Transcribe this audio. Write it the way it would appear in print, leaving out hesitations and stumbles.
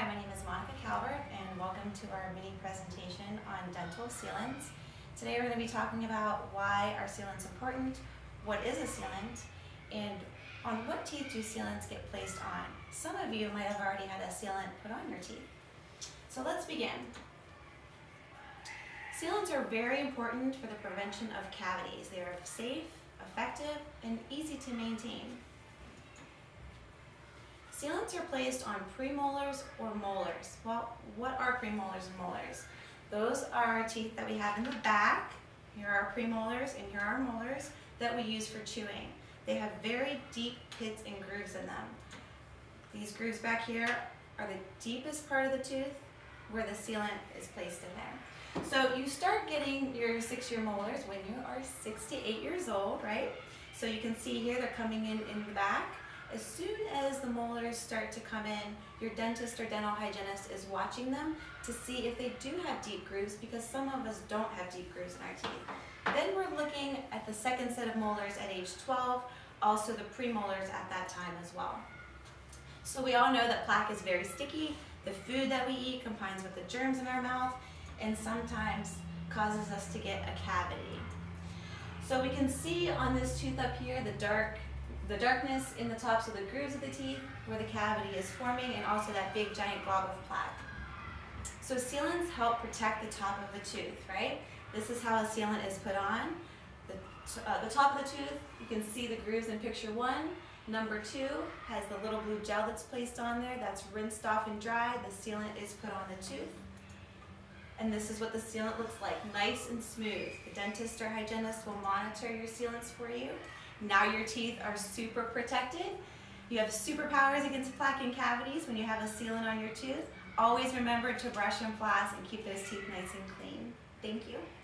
Hi, my name is Monica Calvert and welcome to our mini presentation on dental sealants. Today we're going to be talking about why are sealants important, what is a sealant, and on what teeth do sealants get placed on. Some of you might have already had a sealant put on your teeth. So let's begin. Sealants are very important for the prevention of cavities. They are safe, effective, and easy to maintain. Sealants are placed on premolars or molars. Well, what are premolars and molars? Those are teeth that we have in the back. Here are premolars and here are molars that we use for chewing. They have very deep pits and grooves in them. These grooves back here are the deepest part of the tooth where the sealant is placed in there. So you start getting your 6-year molars when you are 6 to 8 years old, right? So you can see here they're coming in the back. As soon as the molars start to come in, your dentist or dental hygienist is watching them to see if they do have deep grooves, because some of us don't have deep grooves in our teeth. Then we're looking at the second set of molars at age 12, also the premolars at that time as well. So we all know that plaque is very sticky. The food that we eat combines with the germs in our mouth and sometimes causes us to get a cavity. So we can see on this tooth up here the darkness in the tops of the grooves of the teeth where the cavity is forming, and also that big giant glob of plaque. So sealants help protect the top of the tooth, right? This is how a sealant is put on. The top of the tooth, you can see the grooves in picture 1. Number 2 has the little blue gel that's placed on there. That's rinsed off and dried. The sealant is put on the tooth. And this is what the sealant looks like, nice and smooth. The dentist or hygienist will monitor your sealants for you. Now your teeth are super protected. You have superpowers against plaque and cavities when you have a sealant on your tooth. Always remember to brush and floss and keep those teeth nice and clean. Thank you.